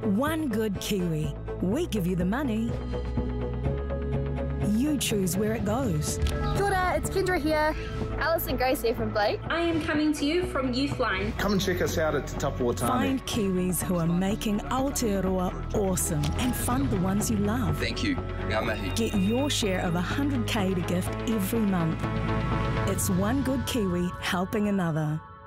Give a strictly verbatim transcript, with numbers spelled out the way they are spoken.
One Good Kiwi. We give you the money. You choose where it goes. Kia ora, it's Kendra here. Alice and Grace here from Blake. I am coming to you from Youthline. Come and check us out at Te Tapuatani. Find Kiwis who are making Aotearoa awesome and fund the ones you love. Thank you. Ngā mihi. Get your share of one hundred K to gift every month. It's One Good Kiwi helping another.